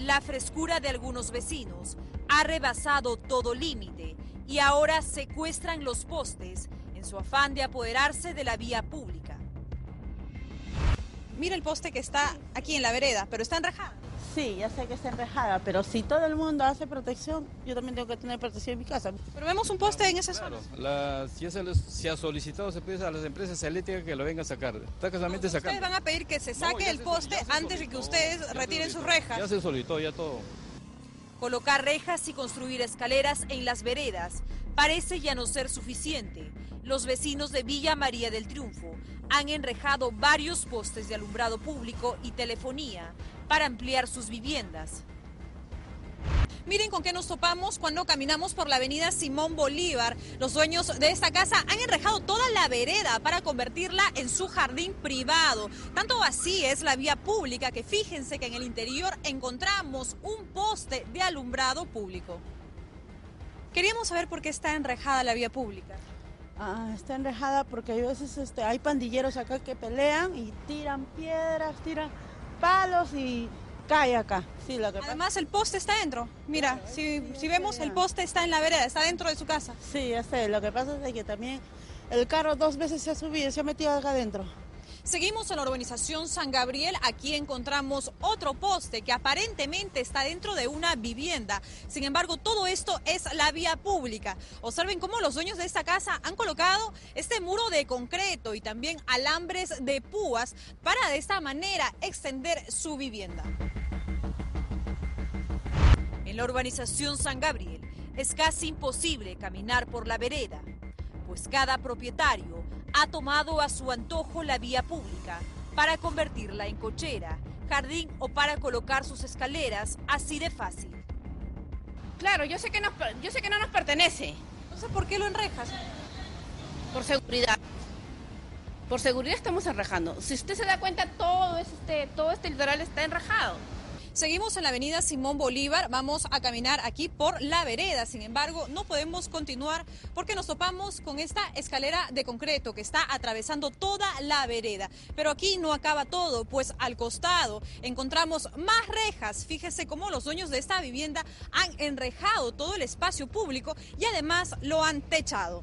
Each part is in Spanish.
La frescura de algunos vecinos ha rebasado todo límite y ahora secuestran los postes en su afán de apoderarse de la vía pública. Mira el poste que está aquí en la vereda, pero está enrejado. Sí, ya sé que está enrejada, pero si todo el mundo hace protección, yo también tengo que tener protección en mi casa. Pero vemos un poste en esa zona. Ya se ha solicitado a las empresas eléctricas que lo vengan a sacar. Está casamente sacando. Ustedes van a pedir que se saque el poste antes de que ustedes retiren sus rejas. Ya se solicitó, ya todo. Colocar rejas y construir escaleras en las veredas parece ya no ser suficiente. Los vecinos de Villa María del Triunfo han enrejado varios postes de alumbrado público y telefonía para ampliar sus viviendas. Miren con qué nos topamos cuando caminamos por la avenida Simón Bolívar. Los dueños de esta casa han enrejado toda la vereda para convertirla en su jardín privado. Tanto así es la vía pública que fíjense que en el interior encontramos un poste de alumbrado público. Queríamos saber por qué está enrejada la vía pública. Está enrejada porque a veces hay pandilleros acá que pelean y tiran piedras, tiran palos y cae acá. Sí, Además el poste está dentro. Mira, si vemos el poste está en la vereda, está dentro de su casa. Sí, ya sé. Lo que pasa es que también el carro 2 veces se ha subido, se ha metido acá adentro. Seguimos en la urbanización San Gabriel. Aquí encontramos otro poste que aparentemente está dentro de una vivienda. Sin embargo, todo esto es la vía pública. Observen cómo los dueños de esta casa han colocado este muro de concreto y también alambres de púas para de esta manera extender su vivienda. En la urbanización San Gabriel es casi imposible caminar por la vereda, pues cada propietario ha tomado a su antojo la vía pública para convertirla en cochera, jardín o para colocar sus escaleras así de fácil. Claro, yo sé que no nos pertenece. Entonces, ¿por qué lo enrejas? Por seguridad. Por seguridad estamos enrejando. Si usted se da cuenta, todo este litoral está enrejado. Seguimos en la avenida Simón Bolívar, vamos a caminar aquí por la vereda, sin embargo no podemos continuar porque nos topamos con esta escalera de concreto que está atravesando toda la vereda. Pero aquí no acaba todo, pues al costado encontramos más rejas. Fíjese cómo los dueños de esta vivienda han enrejado todo el espacio público y además lo han techado.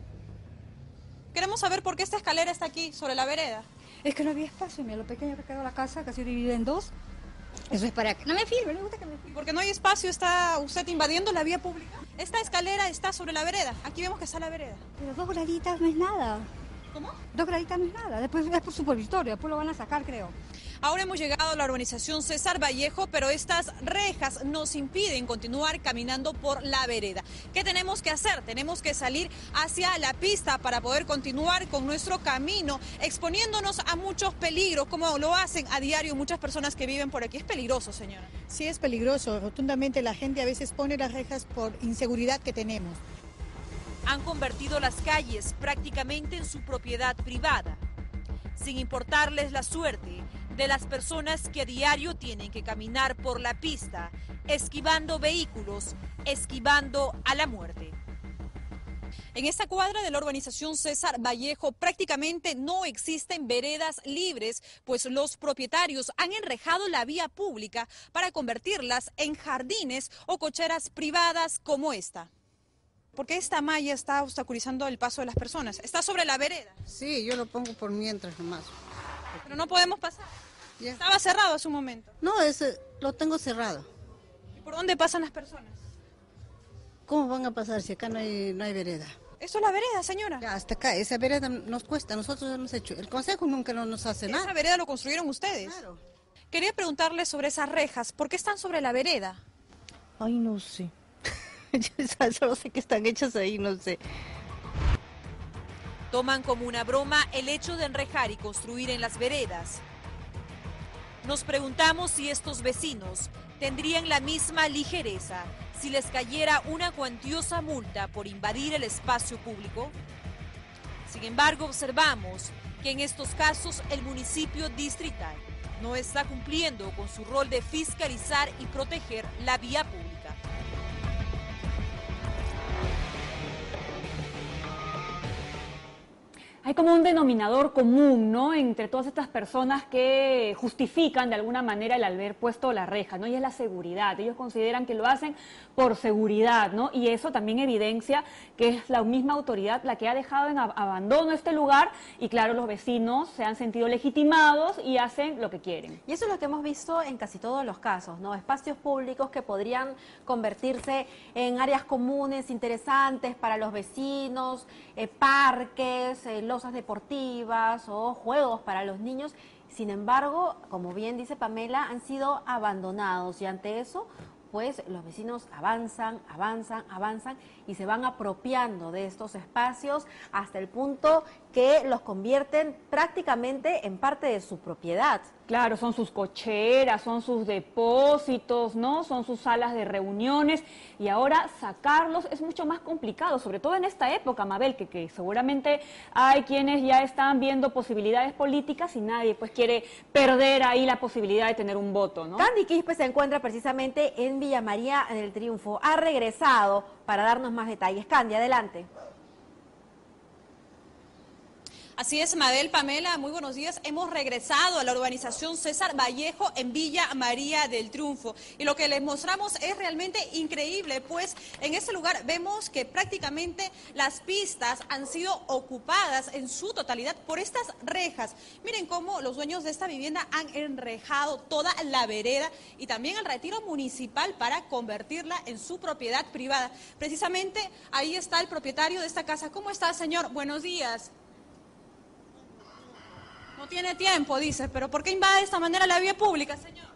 Queremos saber por qué esta escalera está aquí sobre la vereda. Es que no había espacio, mira lo pequeño que quedó la casa, casi dividida en 2. Eso es para que no me filme, no me gusta que me filme. Porque no hay espacio, está usted invadiendo la vía pública. Esta escalera está sobre la vereda, aquí vemos que está la vereda. Pero 2 graditas no es nada. ¿Cómo? 2 graditas no es nada, después es por supervitorio, después lo van a sacar, creo. Ahora hemos llegado a la urbanización César Vallejo, pero estas rejas nos impiden continuar caminando por la vereda. ¿Qué tenemos que hacer? Tenemos que salir hacia la pista para poder continuar con nuestro camino, exponiéndonos a muchos peligros, como lo hacen a diario muchas personas que viven por aquí. Es peligroso, señora. Sí, es peligroso. Rotundamente la gente a veces pone las rejas por inseguridad que tenemos. Han convertido las calles prácticamente en su propiedad privada, sin importarles la suerte de las personas que a diario tienen que caminar por la pista, esquivando vehículos, esquivando a la muerte. En esta cuadra de la urbanización César Vallejo prácticamente no existen veredas libres, pues los propietarios han enrejado la vía pública para convertirlas en jardines o cocheras privadas como esta. ¿Por qué esta malla está obstaculizando el paso de las personas? ¿Está sobre la vereda? Sí, yo lo pongo por mientras nomás. Pero no podemos pasar. Ya. Estaba cerrado hace un momento. No, lo tengo cerrado. ¿Y por dónde pasan las personas? ¿Cómo van a pasar si acá no hay vereda? Esto es la vereda, señora. Ya, hasta acá, esa vereda nos cuesta, nosotros hemos hecho. El consejo nunca nos hace nada. Esa vereda lo construyeron ustedes. Claro. Quería preguntarle sobre esas rejas. ¿Por qué están sobre la vereda? Ay, no sé. Yo solo sé que están hechas ahí, no sé. Toman como una broma el hecho de enrejar y construir en las veredas. Nos preguntamos si estos vecinos tendrían la misma ligereza si les cayera una cuantiosa multa por invadir el espacio público. Sin embargo, observamos que en estos casos el municipio distrital no está cumpliendo con su rol de fiscalizar y proteger la vía pública. Hay como un denominador común, ¿no?, entre todas estas personas que justifican de alguna manera el haber puesto la reja, ¿no? Y es la seguridad. Ellos consideran que lo hacen por seguridad, ¿no? Y eso también evidencia que es la misma autoridad la que ha dejado en abandono este lugar y claro, los vecinos se han sentido legitimados y hacen lo que quieren. Y eso es lo que hemos visto en casi todos los casos, ¿no? Espacios públicos que podrían convertirse en áreas comunes interesantes para los vecinos, parques, losas deportivas o juegos para los niños. Sin embargo, como bien dice Pamela, han sido abandonados y ante eso, pues los vecinos avanzan y se van apropiando de estos espacios hasta el punto que los convierten prácticamente en parte de su propiedad. Claro, son sus cocheras, son sus depósitos, ¿no? Son sus salas de reuniones y ahora sacarlos es mucho más complicado, sobre todo en esta época, Mabel, que seguramente hay quienes ya están viendo posibilidades políticas y nadie pues quiere perder ahí la posibilidad de tener un voto, ¿no? Candy Quispe se encuentra precisamente en Villa María del Triunfo. Ha regresado para darnos más detalles. Candy, adelante. Así es, Mabel, Pamela, muy buenos días. Hemos regresado a la urbanización César Vallejo en Villa María del Triunfo. Y lo que les mostramos es realmente increíble, pues en este lugar vemos que prácticamente las pistas han sido ocupadas en su totalidad por estas rejas. Miren cómo los dueños de esta vivienda han enrejado toda la vereda y también el retiro municipal para convertirla en su propiedad privada. Precisamente ahí está el propietario de esta casa. ¿Cómo está, señor? Buenos días. No tiene tiempo, dice, pero ¿por qué invade de esta manera la vía pública, señor?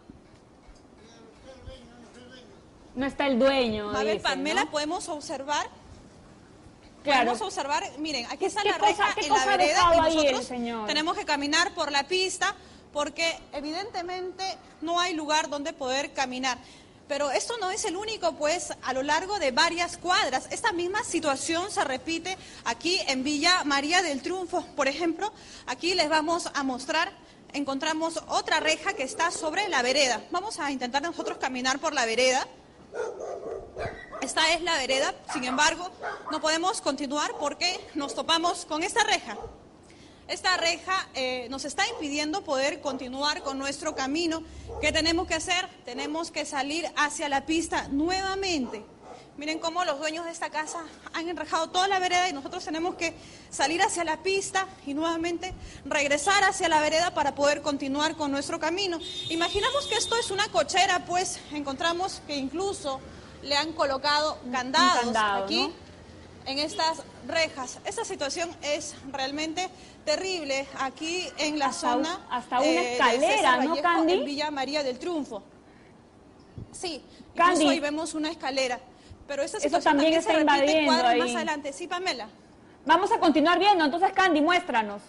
No está el dueño. Mabel, dicen, Pamela, ¿no? podemos observar. Claro. Podemos observar, miren, aquí está la cosa- reja qué en la cosa ha vereda dejado y ahí el nosotros señor? tenemos que caminar por la pista porque evidentemente no hay lugar donde poder caminar. Pero esto no es el único, pues a lo largo de varias cuadras. Esta misma situación se repite aquí en Villa María del Triunfo. Por ejemplo, aquí les vamos a mostrar, encontramos otra reja que está sobre la vereda. Vamos a intentar nosotros caminar por la vereda. Esta es la vereda, sin embargo, no podemos continuar porque nos topamos con esta reja. Esta reja nos está impidiendo poder continuar con nuestro camino. ¿Qué tenemos que hacer? Tenemos que salir hacia la pista nuevamente. Miren cómo los dueños de esta casa han enrejado toda la vereda y nosotros tenemos que salir hacia la pista y nuevamente regresar hacia la vereda para poder continuar con nuestro camino. Imaginamos que esto es una cochera, pues encontramos que incluso le han colocado candados candado, aquí, ¿no?, en estas rejas. Esta situación es realmente terrible aquí en la zona. Hasta una de escalera, César ¿no, Vallejo, Candy? en Villa María del Triunfo. Sí, Candy. incluso ahí vemos una escalera. Pero esta Eso situación también se está repite invadiendo cuadras ahí. más adelante. Sí, Pamela. Vamos a continuar viendo, entonces Candy, muéstranos.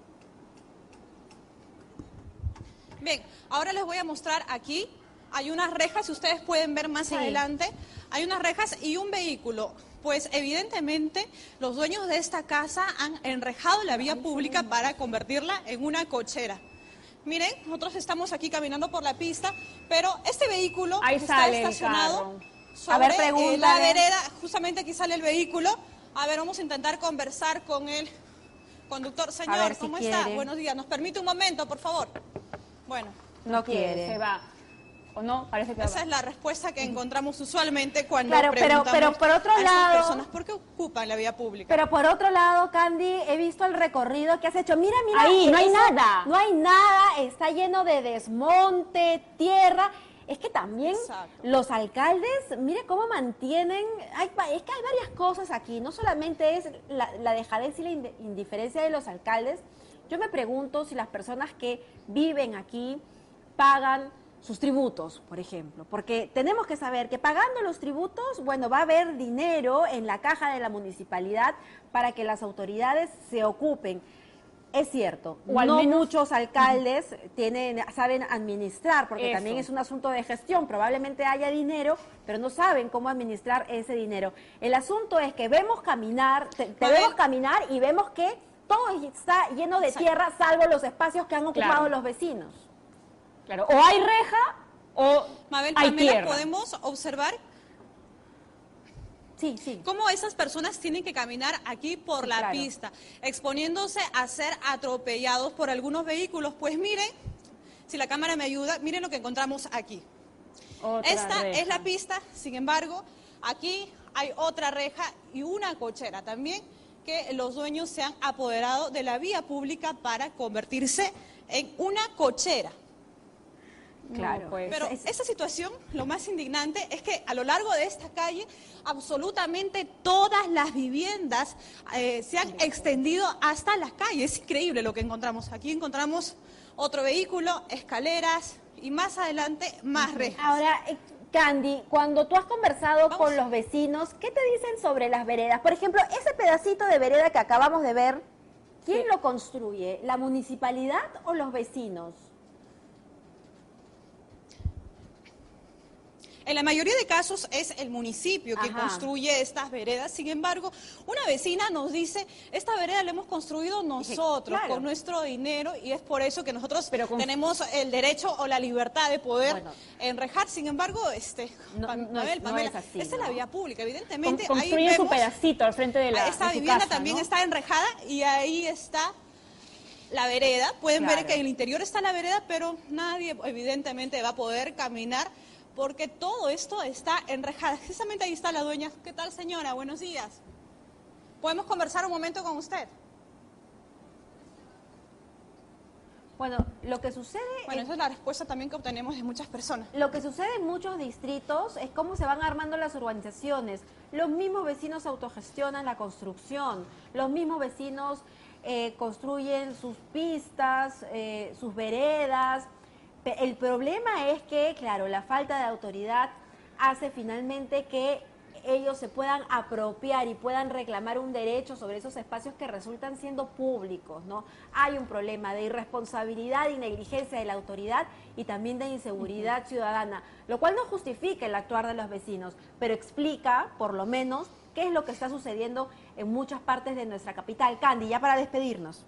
Bien, ahora les voy a mostrar aquí. Hay unas rejas, si ustedes pueden ver más adelante. Hay unas rejas y un vehículo. Pues evidentemente los dueños de esta casa han enrejado la vía pública para convertirla en una cochera. Miren, nosotros estamos aquí caminando por la pista, pero este vehículo Ahí está sale el estacionado carro. sobre A ver, pregúntale. la vereda. Justamente aquí sale el vehículo. A ver, vamos a intentar conversar con el conductor. Señor, ver si ¿cómo está? quiere. Buenos días. ¿Nos permite un momento, por favor? Bueno. No quiere. Se va. ¿O no? Parece que Esa va. es la respuesta que encontramos usualmente cuando Claro, preguntamos pero por otro a estas lado- personas por qué ocupan la vía pública. Pero por otro lado, Candy, he visto el recorrido que has hecho. Mira, Ahí, no hay eso- nada. No hay nada, está lleno de desmonte, tierra. Es que también Exacto. los alcaldes, mire cómo mantienen, es que hay varias cosas aquí, no solamente es la dejadez y la indiferencia de los alcaldes. Yo me pregunto si las personas que viven aquí pagan sus tributos, por ejemplo, porque tenemos que saber que pagando los tributos, bueno, va a haber dinero en la caja de la municipalidad para que las autoridades se ocupen. Es cierto, O al no menos- muchos alcaldes saben administrar, porque Eso. también es un asunto de gestión. Probablemente haya dinero, pero no saben cómo administrar ese dinero. El asunto es que vemos caminar, te Mabel. vemos caminar y vemos que todo está lleno de tierra, salvo los espacios que han ocupado Claro. los vecinos. Claro, o hay reja o Mabel, hay Pamela, tierra. podemos observar. Sí, sí. cómo esas personas tienen que caminar aquí por Sí, la claro. pista, exponiéndose a ser atropellados por algunos vehículos. Pues miren, si la cámara me ayuda, miren lo que encontramos aquí. Otra Esta reja. es la pista, sin embargo, aquí hay otra reja y una cochera también, que los dueños se han apoderado de la vía pública para convertirse en una cochera. Claro. No, pues, Pero esa situación, lo más indignante es que a lo largo de esta calle, absolutamente todas las viviendas se han extendido hasta las calles. Es increíble lo que encontramos. Aquí encontramos otro vehículo, escaleras y más adelante más rejas. Ahora, Candy, cuando tú has conversado Vamos. con los vecinos, ¿qué te dicen sobre las veredas? Por ejemplo, ese pedacito de vereda que acabamos de ver, ¿quién lo construye? ¿La municipalidad o los vecinos? En la mayoría de casos es el municipio que Ajá. construye estas veredas. Sin embargo, una vecina nos dice, esta vereda la hemos construido nosotros, Claro. con nuestro dinero, y es por eso que nosotros Pero tenemos el derecho o la libertad de poder Bueno. enrejar. Sin embargo, No Pamela, es así, esta es la ¿no? vía pública, evidentemente. construye ahí su vemos, pedacito al frente de esta de su vivienda casa, también ¿no? está enrejada y ahí está la vereda. Pueden ver Claro. que en el interior está la vereda, pero nadie evidentemente va a poder caminar porque todo esto está enrejado. Precisamente ahí está la dueña. ¿Qué tal, señora? Buenos días. ¿Podemos conversar un momento con usted? Bueno, lo que sucede... Bueno, esa es la respuesta también que obtenemos de muchas personas. Lo que sucede en muchos distritos es cómo se van armando las urbanizaciones. Los mismos vecinos autogestionan la construcción, los mismos vecinos construyen sus pistas, sus veredas. El problema es que, claro, la falta de autoridad hace finalmente que ellos se puedan apropiar y puedan reclamar un derecho sobre esos espacios que resultan siendo públicos, ¿no? Hay un problema de irresponsabilidad y negligencia de la autoridad y también de inseguridad ciudadana, lo cual no justifica el actuar de los vecinos, pero explica, por lo menos, qué es lo que está sucediendo en muchas partes de nuestra capital. Candy, ya para despedirnos.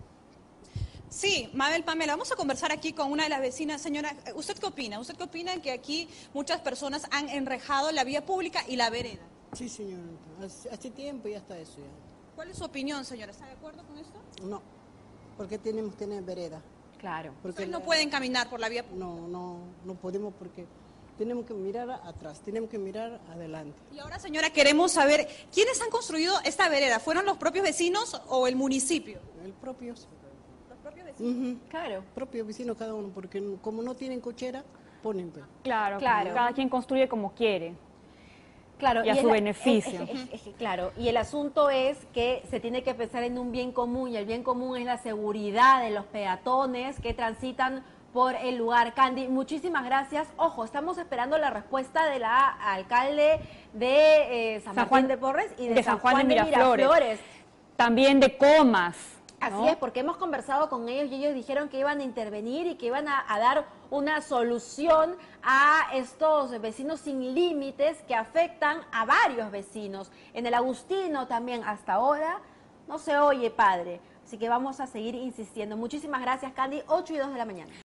Sí, Mabel, Pamela, vamos a conversar aquí con una de las vecinas. Señora, ¿usted qué opina? ¿Usted qué opina que aquí muchas personas han enrejado la vía pública y la vereda? Sí, señorita. Hace tiempo ya está eso ya. ¿Cuál es su opinión, señora? ¿Está de acuerdo con esto? No, porque tenemos que tener vereda. Claro. Porque Ustedes no pueden caminar por la vía pública. No podemos porque tenemos que mirar atrás, tenemos que mirar adelante. Y ahora, señora, queremos saber, ¿quiénes han construido esta vereda? ¿Fueron los propios vecinos o el municipio? El propio. Los propios vecinos. Claro. Propio vecino cada uno, porque como no tienen cochera, ponen. Claro, Claro. cada quien construye como quiere. Claro, Y a su beneficio. Claro, y el asunto es que se tiene que pensar en un bien común, y el bien común es la seguridad de los peatones que transitan por el lugar. Candy, muchísimas gracias. Ojo, estamos esperando la respuesta de la alcalde de San Martín de Porres y de San Juan de Miraflores. También de Comas. Así ¿no? es, porque hemos conversado con ellos y ellos dijeron que iban a intervenir y que iban a dar una solución a estos vecinos sin límites que afectan a varios vecinos. En el Agustino también hasta ahora no se oye, padre. Así que vamos a seguir insistiendo. Muchísimas gracias, Candy. 8:02 de la mañana.